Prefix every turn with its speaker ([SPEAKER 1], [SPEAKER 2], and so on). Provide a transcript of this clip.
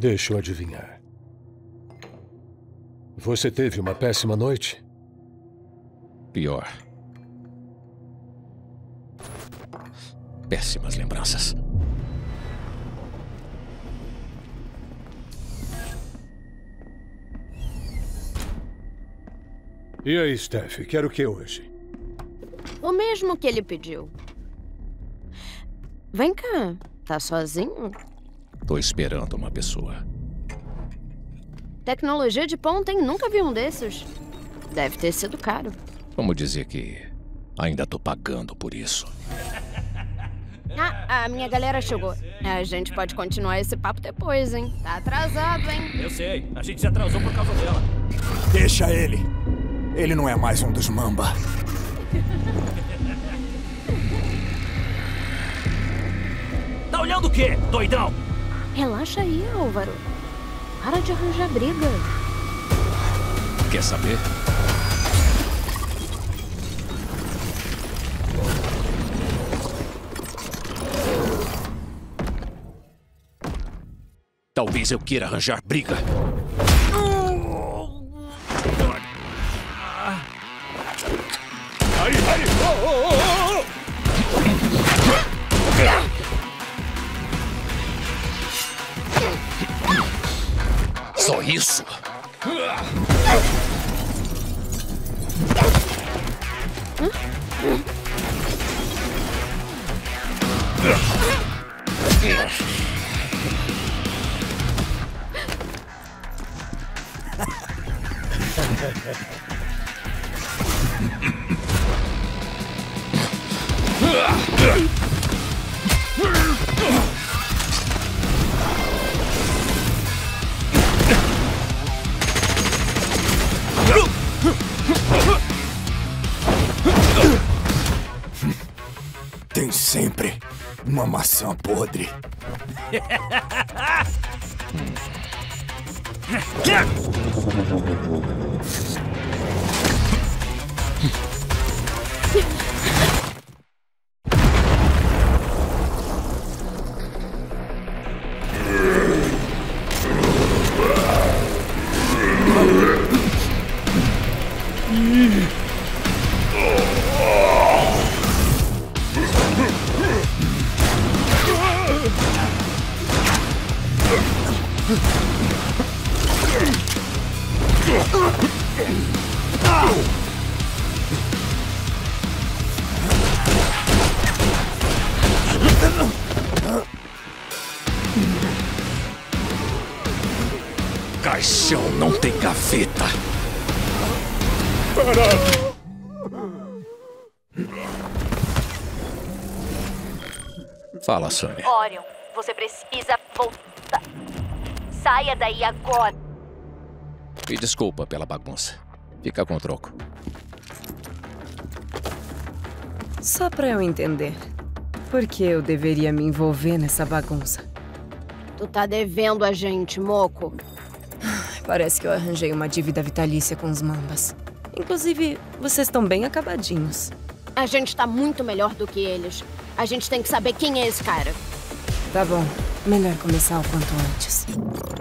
[SPEAKER 1] Deixa eu adivinhar. Você teve uma péssima noite?
[SPEAKER 2] Pior. Péssimas lembranças.
[SPEAKER 1] E aí, Steph, quer o que hoje?
[SPEAKER 3] O mesmo que ele pediu. Vem cá, tá sozinho?
[SPEAKER 2] Tô esperando uma pessoa.
[SPEAKER 3] Tecnologia de ponta, hein? Nunca vi um desses. Deve ter sido caro.
[SPEAKER 2] Vamos dizer que ainda tô pagando por isso.
[SPEAKER 3] Ah, a minha galera chegou. A gente pode continuar esse papo depois, hein? Tá atrasado, hein?
[SPEAKER 4] Eu sei. A gente se atrasou por causa dela.
[SPEAKER 5] Deixa ele. Ele não é mais um dos Mamba.
[SPEAKER 4] Tá olhando o quê, doidão?
[SPEAKER 3] Relaxa aí, Álvaro. Para de arranjar briga.
[SPEAKER 2] Quer saber? Talvez eu queira arranjar briga.
[SPEAKER 5] Aí, aí! Oh, oh, oh, oh.
[SPEAKER 2] Só isso?
[SPEAKER 5] Tem sempre uma maçã podre.
[SPEAKER 2] Caixão não tem gaveta. Fala, Sônia.
[SPEAKER 6] Orion, você precisa voltar. Saia daí agora.
[SPEAKER 2] Me desculpa pela bagunça. Fica com o troco.
[SPEAKER 7] Só pra eu entender. Por que eu deveria me envolver nessa bagunça?
[SPEAKER 3] Tu tá devendo a gente, moco.
[SPEAKER 7] Parece que eu arranjei uma dívida vitalícia com os Mambas. Inclusive, vocês estão bem acabadinhos.
[SPEAKER 3] A gente tá muito melhor do que eles. A gente tem que saber quem é esse cara.
[SPEAKER 7] Tá bom. Melhor começar o quanto antes.